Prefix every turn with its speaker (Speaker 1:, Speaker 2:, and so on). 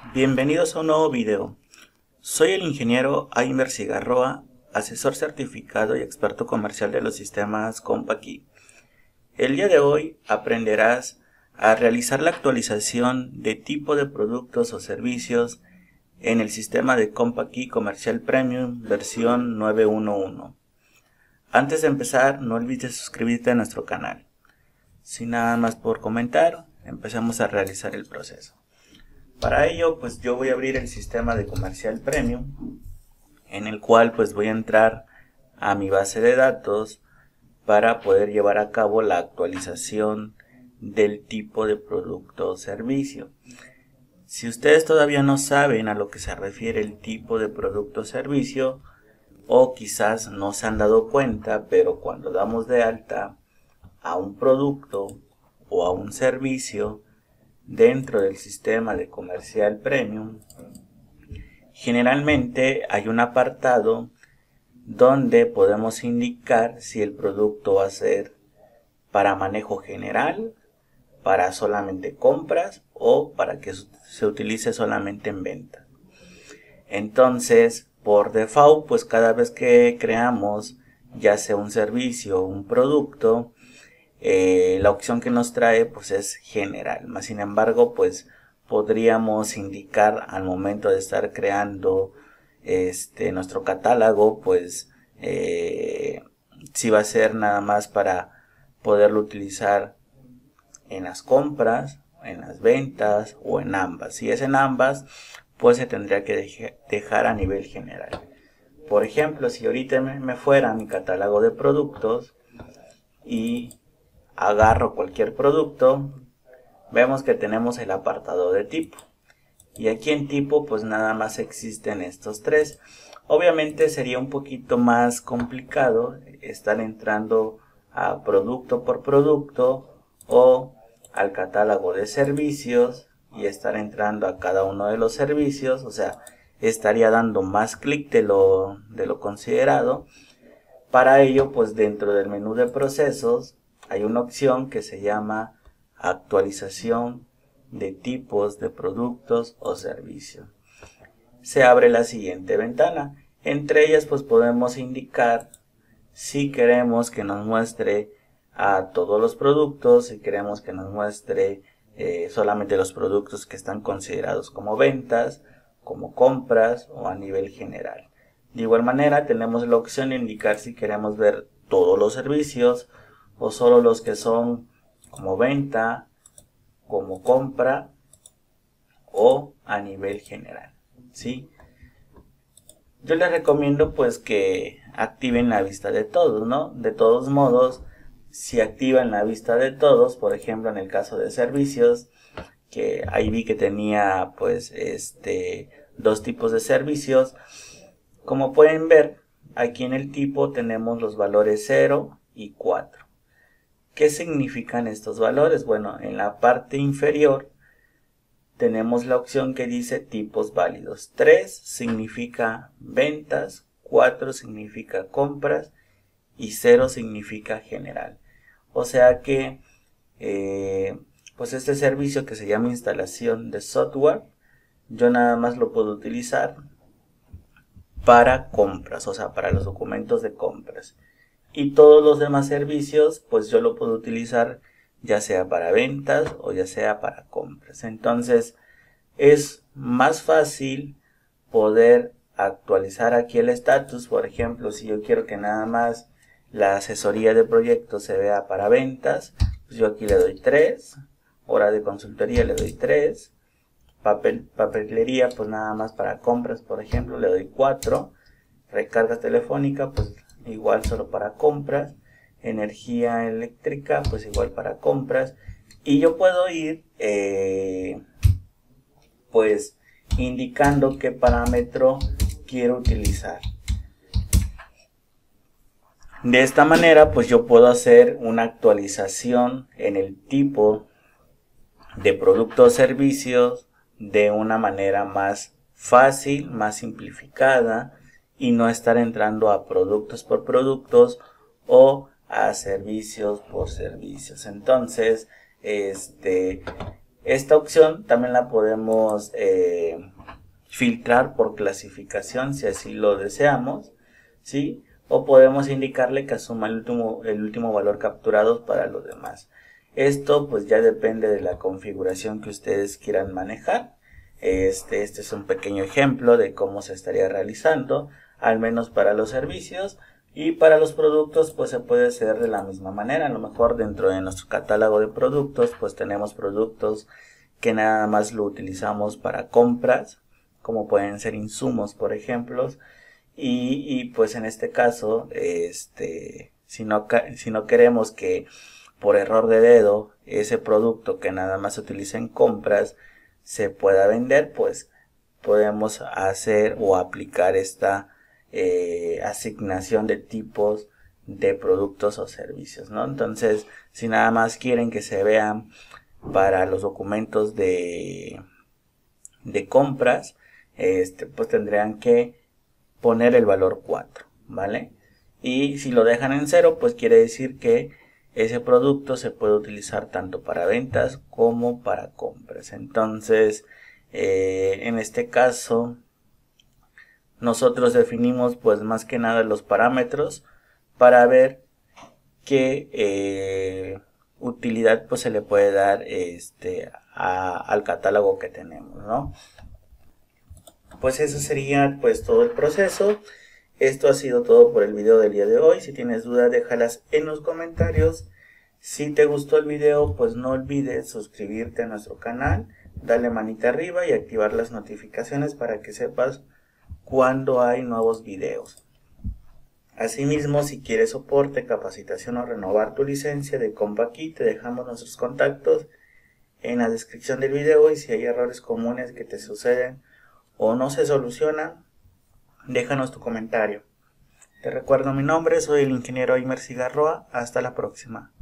Speaker 1: Bienvenidos a un nuevo video. Soy el ingeniero Aimer Cigarroa, asesor certificado y experto comercial de los sistemas CompaKey. El día de hoy aprenderás a realizar la actualización de tipo de productos o servicios en el sistema de CompaKey Comercial Premium versión 9.1.1. Antes de empezar, no olvides suscribirte a nuestro canal. Sin nada más por comentar, empecemos a realizar el proceso. Para ello, pues yo voy a abrir el sistema de Comercial Premium, en el cual pues voy a entrar a mi base de datos para poder llevar a cabo la actualización del tipo de producto o servicio. Si ustedes todavía no saben a lo que se refiere el tipo de producto o servicio, o quizás no se han dado cuenta, pero cuando damos de alta a un producto o a un servicio dentro del sistema de Comercial Premium, generalmente hay un apartado donde podemos indicar si el producto va a ser para manejo general, para solamente compras o para que se utilice solamente en venta. Entonces, por default, pues cada vez que creamos ya sea un servicio o un producto, la opción que nos trae pues es general. Más sin embargo, pues podríamos indicar al momento de estar creando nuestro catálogo, pues si va a ser nada más para poderlo utilizar en las compras, en las ventas o en ambas. Si es en ambas, pues se tendría que dejar a nivel general. Por ejemplo, si ahorita me fuera a mi catálogo de productos y agarro cualquier producto, vemos que tenemos el apartado de tipo, y aquí en tipo pues nada más existen estos tres. Obviamente sería un poquito más complicado estar entrando a producto por producto o al catálogo de servicios y estar entrando a cada uno de los servicios, o sea, estaría dando más clic de lo considerado. Para ello, pues dentro del menú de procesos hay una opción que se llama actualización de tipos de productos o servicios. Se abre la siguiente ventana. Entre ellas pues podemos indicar si queremos que nos muestre a todos los productos, si queremos que nos muestre solamente los productos que están considerados como ventas, como compras o a nivel general. De igual manera tenemos la opción de indicar si queremos ver todos los servicios o solo los que son como venta, como compra o a nivel general, ¿sí? Yo les recomiendo pues que activen la vista de todos, ¿no? De todos modos, si activan la vista de todos, por ejemplo en el caso de servicios, que ahí vi que tenía pues dos tipos de servicios. Como pueden ver, aquí en el tipo tenemos los valores 0 y 4. ¿Qué significan estos valores? Bueno, en la parte inferior tenemos la opción que dice tipos válidos. 3 significa ventas, 4 significa compras y 0 significa general. O sea que pues este servicio que se llama instalación de software, yo nada más lo puedo utilizar para compras, o sea, para los documentos de compras. Y todos los demás servicios, pues yo lo puedo utilizar ya sea para ventas o ya sea para compras. Entonces, es más fácil poder actualizar aquí el estatus. Por ejemplo, si yo quiero que nada más la asesoría de proyectos se vea para ventas, pues yo aquí le doy 3. Hora de consultoría le doy 3. Papelería, pues nada más para compras, por ejemplo, le doy 4. Recarga telefónica, pues igual solo para compras. Energía eléctrica, pues igual para compras. Y yo puedo ir pues indicando qué parámetro quiero utilizar. De esta manera pues yo puedo hacer una actualización en el tipo de productos o servicios de una manera más fácil, más simplificada, y no estar entrando a productos por productos o a servicios por servicios. Entonces, Esta opción también la podemos filtrar por clasificación si así lo deseamos, ¿sí? O podemos indicarle que asuma el último valor capturado para los demás. Esto pues ya depende de la configuración que ustedes quieran manejar. Este es un pequeño ejemplo de cómo se estaría realizando, al menos para los servicios. Y para los productos pues se puede hacer de la misma manera. A lo mejor dentro de nuestro catálogo de productos pues tenemos productos que nada más lo utilizamos para compras, como pueden ser insumos por ejemplo. Y pues en este caso si no queremos que por error de dedo ese producto que nada más se utiliza en compras se pueda vender, pues podemos hacer o aplicar esta asignación de tipos de productos o servicios, ¿no? Entonces, si nada más quieren que se vean para los documentos de compras, pues tendrían que poner el valor 4, ¿vale? Y si lo dejan en 0, pues quiere decir que ese producto se puede utilizar tanto para ventas como para compras. Entonces, en este caso, nosotros definimos pues más que nada los parámetros para ver qué utilidad pues se le puede dar al catálogo que tenemos, ¿no? Pues eso sería pues todo el proceso. Esto ha sido todo por el video del día de hoy. Si tienes dudas, déjalas en los comentarios. Si te gustó el video, pues no olvides suscribirte a nuestro canal, darle manita arriba y activar las notificaciones para que sepas cuando hay nuevos videos. Asimismo, si quieres soporte, capacitación o renovar tu licencia de CompaKey, te dejamos nuestros contactos en la descripción del video. Y si hay errores comunes que te suceden o no se solucionan, déjanos tu comentario. Te recuerdo mi nombre, soy el ingeniero Aimer Cigarroa. Hasta la próxima.